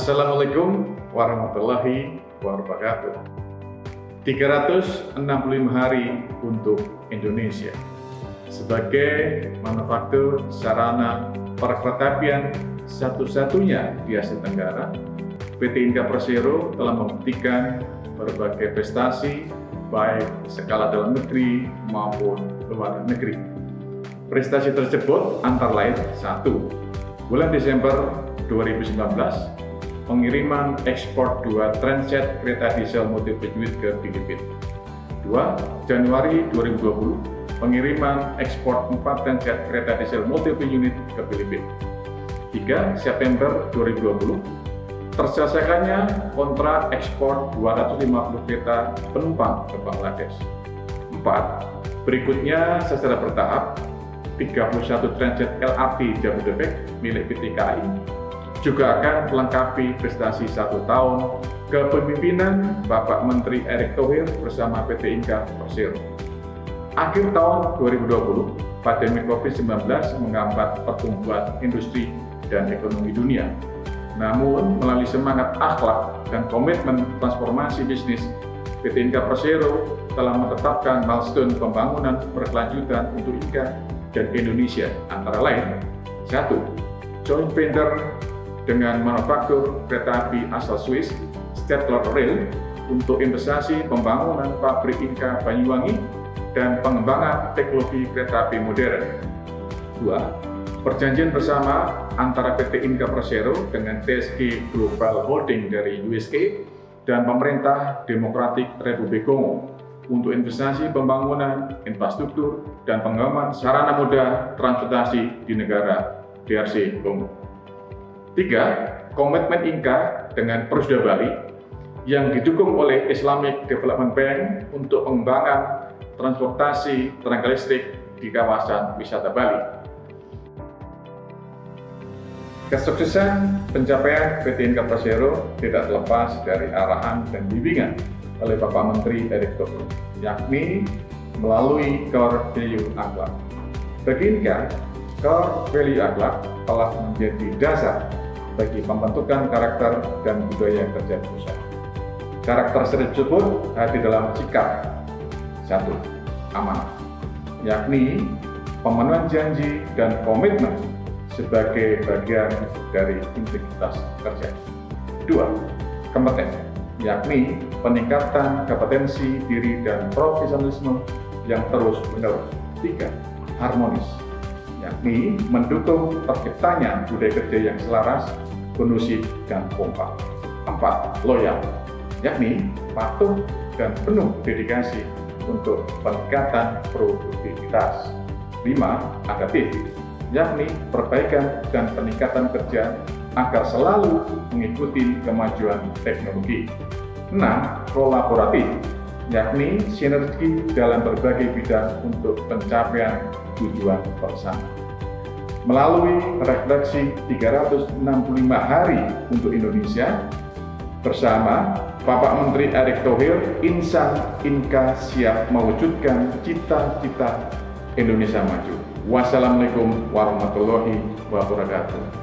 Assalamualaikum warahmatullahi wabarakatuh. 365 hari untuk Indonesia. Sebagai manufaktur sarana perkeretaapian satu-satunya di Asia Tenggara, PT Inka Persero telah membuktikan berbagai prestasi baik skala dalam negeri maupun luar negeri. Prestasi tersebut antara lain: 1. Bulan Desember 2019, pengiriman ekspor 2 transit kereta diesel multiple unit ke Filipina. 2. Januari 2020, pengiriman ekspor 4 transit kereta diesel multiple unit ke Filipina. 3. September 2020, terselesaikannya kontrak ekspor 250 kereta penumpang ke Bangladesh. 4. Berikutnya secara bertahap, 31 transit LRT Jabodebek milik PT KAI juga akan melengkapi prestasi 1 tahun kepemimpinan Bapak Menteri Erick Thohir bersama PT Inka Persero. Akhir tahun 2020, pandemi COVID-19 menghambat pertumbuhan industri dan ekonomi dunia. Namun, melalui semangat akhlak dan komitmen transformasi bisnis, PT Inka Persero telah menetapkan milestone pembangunan berkelanjutan untuk Inka dan Indonesia, antara lain: 1. Joint venture dengan manufaktur kereta api asal Swiss, Stadler Rail, untuk investasi pembangunan pabrik Inka Banyuwangi dan pengembangan teknologi kereta api modern. 2. Perjanjian bersama antara PT Inka Persero dengan TSG Global Holding dari USA dan pemerintah Demokratik Republik Kongo untuk investasi pembangunan infrastruktur dan pengembangan sarana moda transportasi di negara DRC Kongo. 3. Komitmen Inka dengan Persada Bali yang didukung oleh Islamic Development Bank untuk pengembangan transportasi tenaga listrik di kawasan wisata Bali. Kesuksesan pencapaian PT Inka Persero tidak terlepas dari arahan dan bimbingan oleh Bapak Menteri Erick Thohir, yakni melalui Core Value Akhlak. Bagi Inka, Core Value Akhlak telah menjadi dasar bagi pembentukan karakter dan budaya kerja perusahaan. Karakter tersebut hadir dalam sikap: 1. Amanah, yakni pemenuhan janji dan komitmen sebagai bagian dari integritas kerja. 2. Kompeten, yakni peningkatan kompetensi diri dan profesionalisme yang terus-menerus. 3. Harmonis, yakni mendukung terciptanya budaya kerja yang selaras, kondusif, dan kompak. 4. Loyal, yakni patuh dan penuh dedikasi untuk peningkatan produktivitas. 5. Adaptif, yakni perbaikan dan peningkatan kerja agar selalu mengikuti kemajuan teknologi. 6. Kolaboratif, yakni sinergi dalam berbagai bidang untuk pencapaian tujuan bersama. Melalui refleksi 365 hari untuk Indonesia, bersama Bapak Menteri Erick Thohir, insan Inka siap mewujudkan cita-cita Indonesia maju. Wassalamualaikum warahmatullahi wabarakatuh.